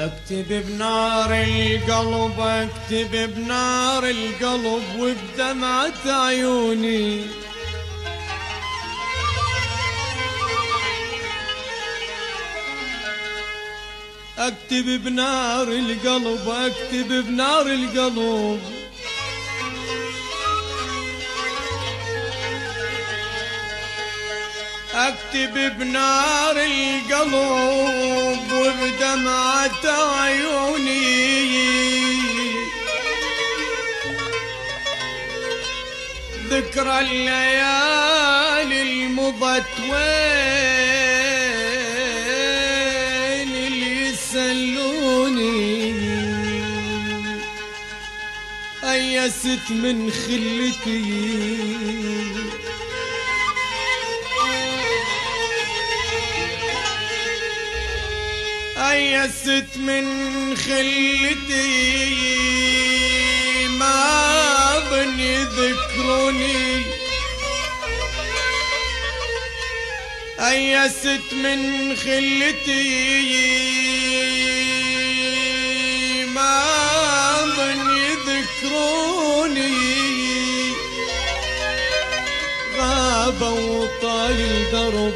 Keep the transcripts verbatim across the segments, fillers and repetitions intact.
اكتب بنار القلب، اكتب بنار القلب وبدمعة عيوني، اكتب بنار القلب، اكتب بنار القلب اكتب بنار القلب وبدمعة عيوني ذكرى الليالي المضت وين اللي يسلوني، أيست من خلتي أيست من خلتي ما ظن يذكروني، أيست من خلتي ما ظن يذكروني، غابوا وطال الدرب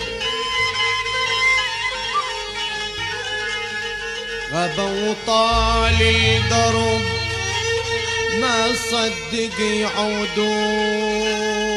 غابوا وطال الدرب ما صدق يعودون.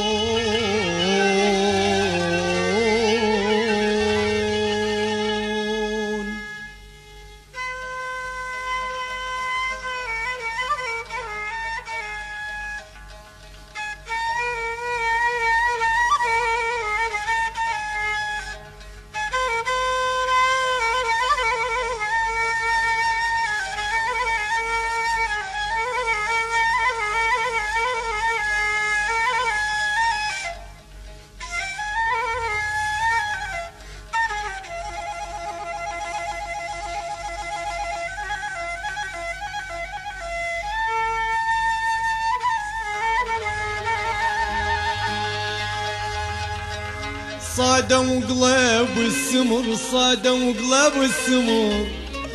صادوا قلب السمر، صادوا قلب السمر،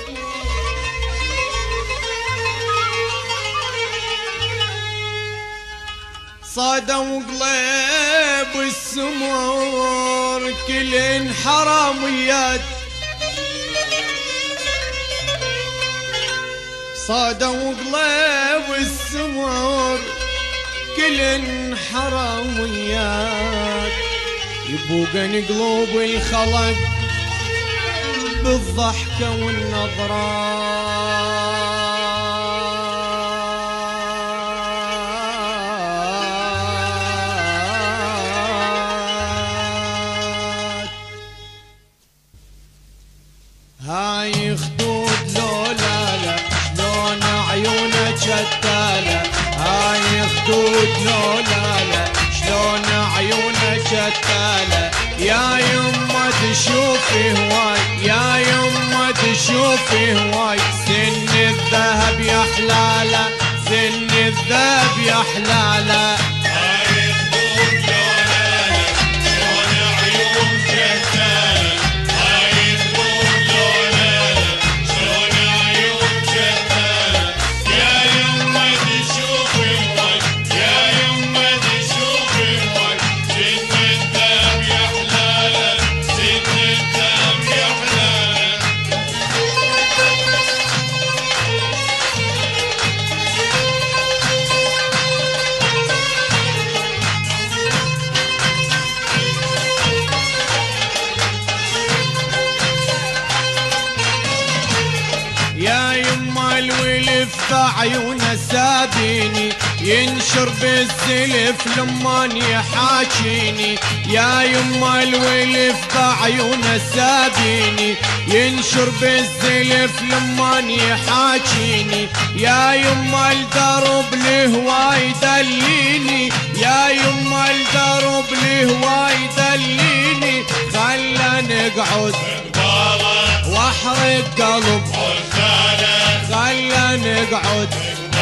صادوا قلب السمر كلن حراميات، صادوا قلب السمر كلن حراميات، يبوقن قلوب الخلق بالضحكة والنظرات. هاي خدود لولا لا شلون عيونها شتالة، هاي خدود لولا لا شلون عيونها شتالة، يا يما تشوفي هواي، يا يما تشوفي هواي، سن الذهب يا حلالة، سن الذهب يا حلالة. هاي خدود لولا لا شلون عيون شتالة، هاي خدود لولا لا شلون عيون شتالة، يا يما تشوفي هواي، يا يما تشوفي هواي، سن الذهب يا حلالة، سن الذهب يا حلالة. يا يما الولف بعيونه سابيني، ينشر بالزلف لمان يحاكيني، يا يما الولف بعيونه سابيني، ينشر بالزلف لمان يحاكيني، يا يما الدرب لهواي دليني، يا يما الدرب لهواي دليني، خلنا نقعد واحرق قلب عزالة، خلنا نقعد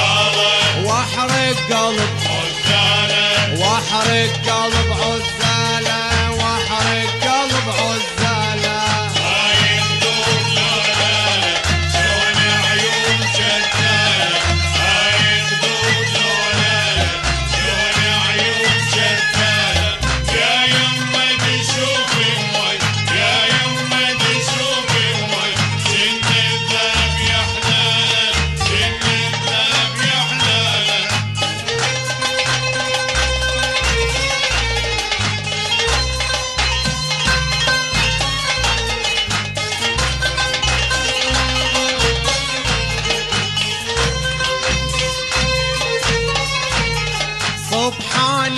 واحرق قلب واحرق قلب عزالة، واحرق قلب عزالة، واحرق قلب عزالة. هاي خدود لولا لا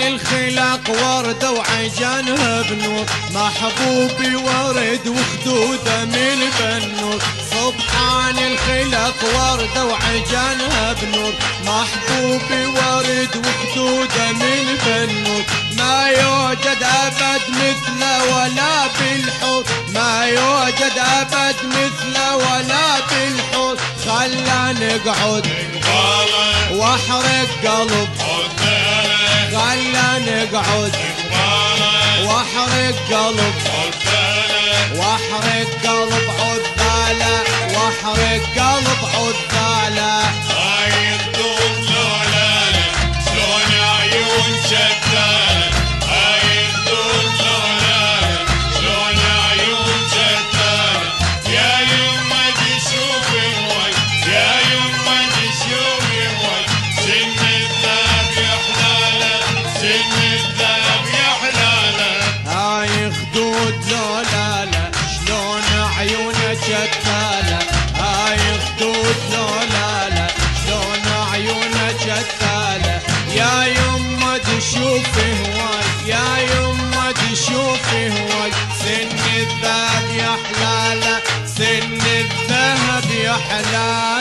الخلق وردة وعجانها بنور، محبوبي ورد وخدوده من بنور. سبحان الخلق وردة وعجانها بنور، محبوبي ورد وخدوده من بنور. ما يوجد أبد مثله ولا بالحور، ما يوجد أبد مثله ولا بالحور. خلنا نقعد قباله واحرق قلب، عداله خلنا نقعد قباله واحرق قلب، عداله واحرق قلب عذاله، واحرق قلب عذاله. هاي الطول لولاله شلون عيون شتاله، هاي الطول لولاله شلون عيون شتاله. يا يمه تشوفي هواي، يا يمه تشوفي هواي، سن الذهب يا حلاله، سن الذهب يا حلاله. هاي خدود لولاله شلون عيونه شتاله، هاي خدود لولاله شلون عيونه شتاله. يا يمه تشوفي هواي، يا يمه تشوفي هواي، سن الذهب يا حلاله، سن الذهب يا حلاله.